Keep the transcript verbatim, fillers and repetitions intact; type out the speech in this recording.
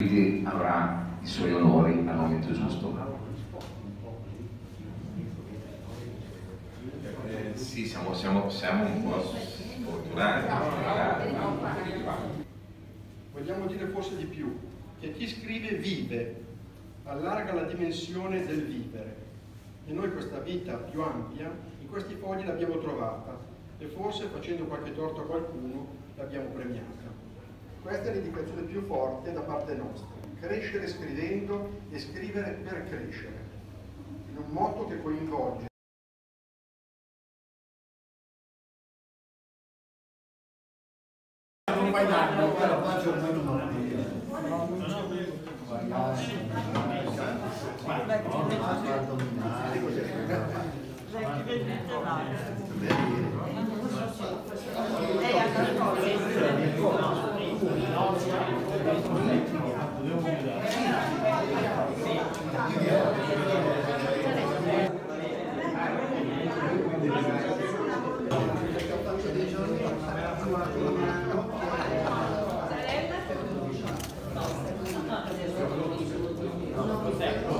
Quindi avrà i suoi onori al momento giusto. Eh, sì, siamo, siamo, siamo un po' sfortunati. Vogliamo dire forse di più, che chi scrive vive, allarga la dimensione del vivere. E noi questa vita più ampia, in questi fogli l'abbiamo trovata e forse facendo qualche torto a qualcuno l'abbiamo premiata. Questa è l'indicazione più forte da parte nostra. Crescere scrivendo e scrivere per crescere, in un modo che coinvolge non mai danno, però faccio ormai non ho lei ha Grazie.